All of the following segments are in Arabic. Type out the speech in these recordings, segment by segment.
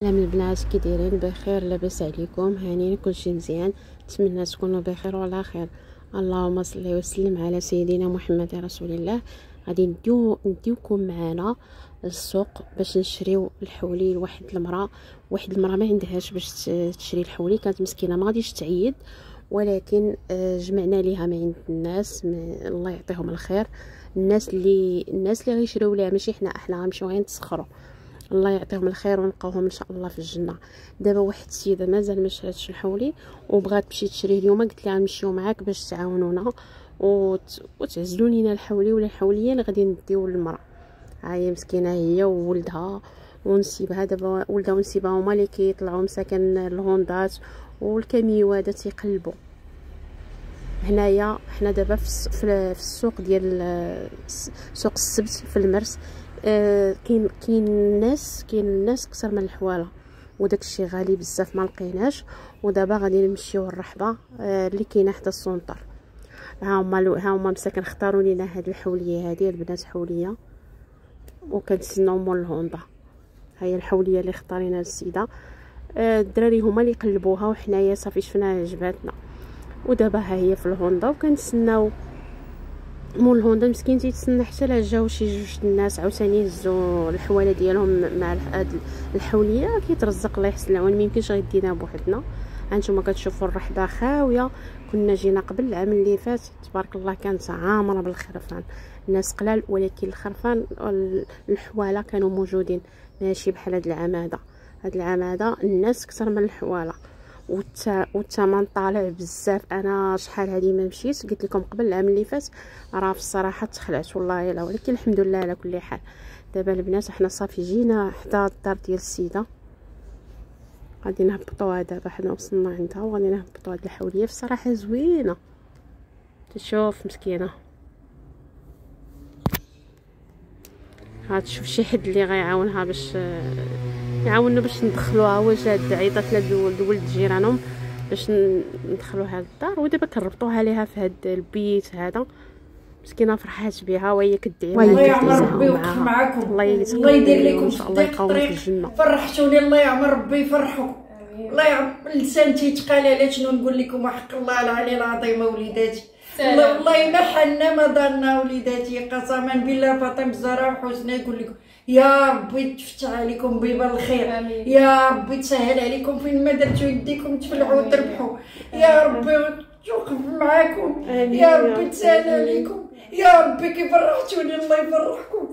سلام البنات، كي دايرين؟ بخير؟ لاباس عليكم؟ هانيين؟ كلشي مزيان؟ نتمنى تكونوا بخير وعلى خير. اللهم صل وسلم على سيدنا محمد رسول الله. غادي نديوكم معنا للسوق باش نشريو الحولي لواحد المراه. ما عندهاش باش تشري الحولي، كانت مسكينه ما غاديش تعيد، ولكن جمعنا ليها من عند الناس. الله يعطيهم الخير. الناس اللي غيشريو ليها، ماشي احنا غنمشيو غير نتسخروا. الله يعطيهم الخير ونلقاوهم ان شاء الله في الجنه. دابا واحد السيده مازال ما شراتش الحولي وبغات تمشي تشريه اليوم، قلت لها نمشيو معاك باش تعاونونا وتعزلوا لينا الحولي ولا الحوليه اللي غادي نديو للمراه. هي مسكينه هي وولدها ونسيبها. دابا ولدها ونسيبها هما اللي كيطلعوا مساكن الهوندات والكاميوات تيقلبوا. هنايا حنا دابا في السوق ديال سوق السبت في المرس. كاين الناس كثر من الحواله، وداك الشيء غالي بزاف ما لقيناش. ودابا غادي نمشيو للرحبه اللي كاينه حدا السونطر. ها هما مساكن اختاروا لينا هاد الحوليه هذه البنات، حوليه وكنتسناو مول الهوندا. هي الحوليه اللي اختارينا السيده. الدراري هما اللي قلبوها وحنايا صافي شفناها عجباتنا. ودابا ها هي في الهوندا وكنتسناو مول الهوندا. مسكين تيتسنى حتى لا جاو شي جوج الناس عاوتاني هزوا الحواله ديالهم مع هاد الحوليه. كيترزق الله يحسن العون، ميمكنش غيدينا بوحدنا. هانتوما كتشوفوا الرحبه خاويه. كنا جينا قبل العام اللي فات، تبارك الله كانت عامره بالخرفان. الناس قلال، ولكن الخرفان الحواله كانوا موجودين، ماشي بحال هاد العام هذا. هاد العام هذا الناس كثر من الحواله والثمن طالع بزاف. انا شحال هادي ما مشيت، قلت لكم قبل العام اللي فات راه في الصراحه تخلعت والله الا، ولكن الحمد لله على كل حال. دابا البنات حنا صافي جينا حتى الدار ديال السيده، غادي نهبطوها. دابا حنا وصلنا عندها وغادي نهبطوا هاد الحوليه. في الصراحه زوينه، تشوف مسكينه. تشوف شي حد اللي غيعاونها باش يعاوننا باش ندخلوها. واش هاد عيطات لولد جيرانهم باش ندخلوها للدار، ودابا كنربطوها ليها في هاد البيت هذا. مسكينه فرحات بها وهي كدعي الله يعمر ربي يوقف معاكم. الله يدير لكم في الطريق. فرحتوني، الله يعمر ربي يفرحكم. الله يعمر اللسان تيتقال على شنو نقول لكم. وحق الله العلي العظيم وليداتي، والله ما حنا ما ضلنا وليداتي، قسما بالله. فاطمه الزهراء وحسنى يقول لكم يا ربي تفتح عليكم بيبان الخير، يا ربي تسهل عليكم، فين ما درتو يديكم تفلحوا وتربحوا، يا ربي توقف معاكم، يا ربي تسهل عليكم، يا ربي كيف فرحتوني. الله يفرحكم.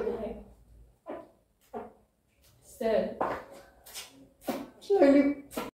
سلام.